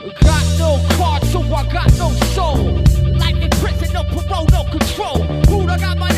Got no card, so I got no soul. Life in prison, no parole, no control. Who'd I got my